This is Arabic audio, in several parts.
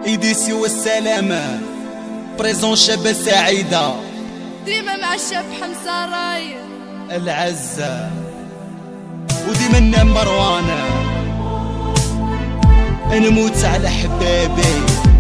إيديسي والسلامة بريزون شابة سعيدة ديما مع الشاب حمزة راي العزة وديما مروانة نموت على حبابي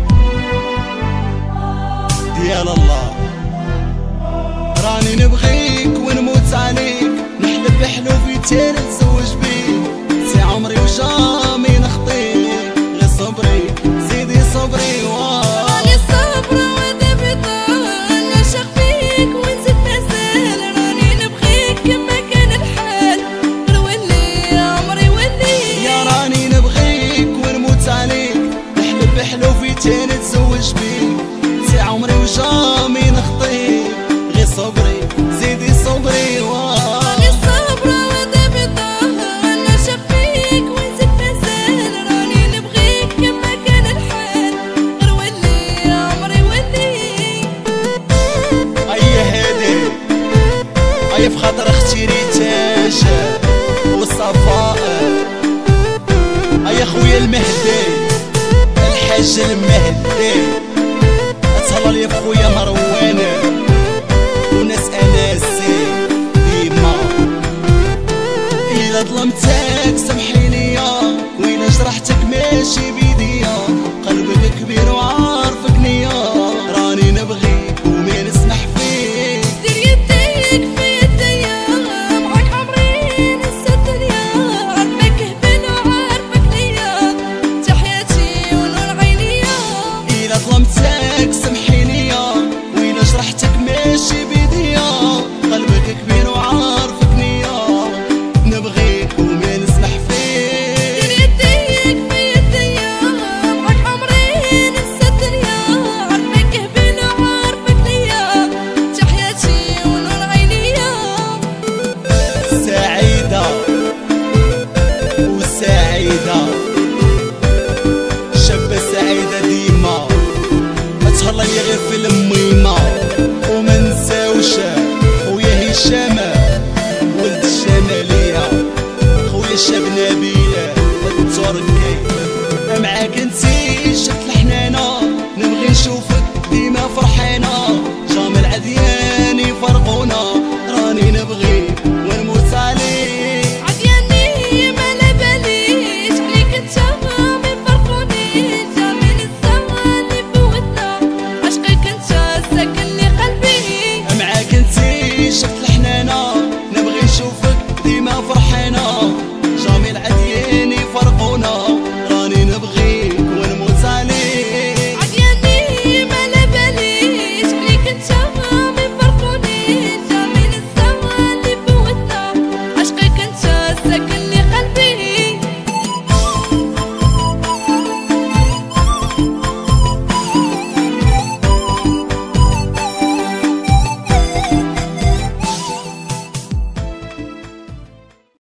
ديال الله راني نبغيك ونموت عليك نحلف حلوفي نتزوج بيك سي عمري وجامي نخطيك غير صبري زيدي صبري راني صابرة ودابي طال نعشق فيك ونزيد نزال راني نبغيك كما كان الحال غير ولي يا عمري ولي يا راني نبغيك ونموت عليك نحلف حلوفي نتزوج بيك سي عمري وجامي نخطيك غير صبري زيدي صبري راني صابرة ودابي طال نعشق فيك ونزيد نزال راني نبغيك كما كان الحال غير ولي يا عمري ولي أي هادي أي في خاطر اختي ريتاج والصفاء أي خويا المهدي الحاج المهدي أتهلا لي بخويا مروان وناس أناسي ديما إلا ظلمتك سامحيني وإلا جرحتك ماشي بيديا قلبك كبير وعارفك نيا راني نبغيك وما نسمح فيك دير يديك في يديا معاك عمري ننسى الدنيا عارفك هبل وعارفك نيا انت حياتي ونور عينيا إلا ظلمتك